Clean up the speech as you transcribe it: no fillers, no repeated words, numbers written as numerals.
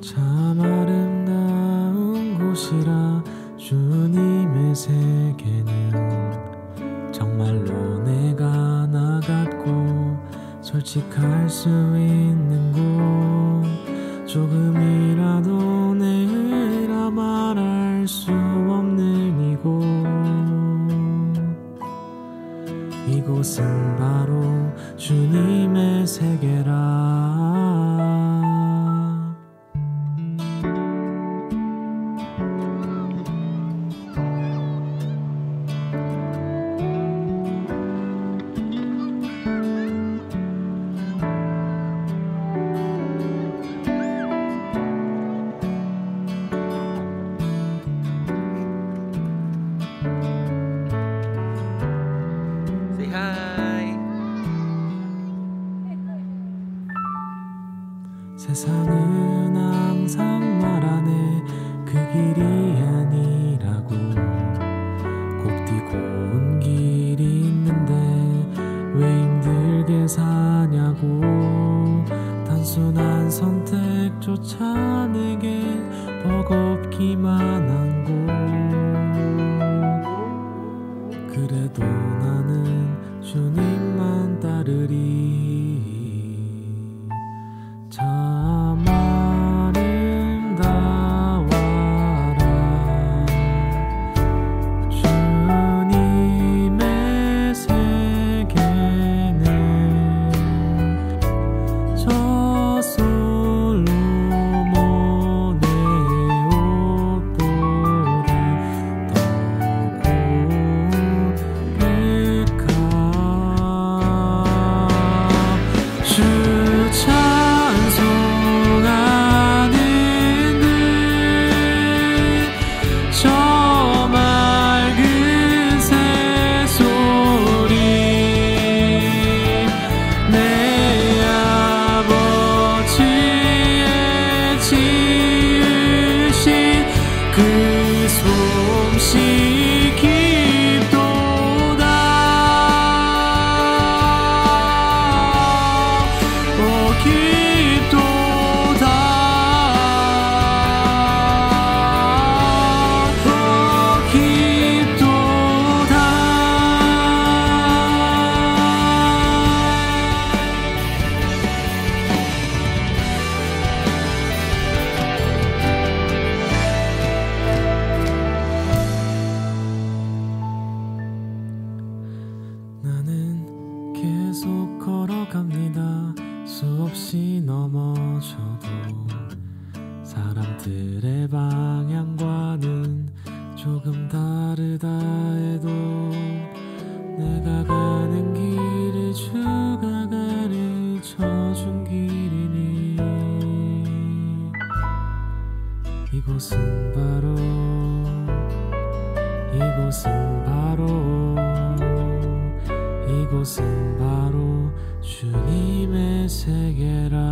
참 아름다운 곳이라 주님의 세계는 정말로 내가 나갔고 솔직할 수 있는 곳 조금이라도 내라 말할 수 없는 이곳은 바로 주님의 세계라. 세상은 항상 말하네 그 길이 아니라고 곱디고 온 길이 있는데 왜 힘들게 사냐고 단순한 선택조차 내게 버겁기만 한 곳 그래도 나는 주님만 따르리. 참 아름다워라 주님의 세계는 저 솔로몬의 옷보다 더 고백하 주 찬송하는 저 맑은 새소리 내 아버지의 지으신 그 솜씨 깊도다. 오 깊도다. 오 깊도다. 나는 계속 걸어갑니다. 수없이 넘어져도 사람들의 방향과는 조금 다르다 해도 내가 가는 길이 주가 가르쳐준 길이니 이곳은 바로 주님의 세계라.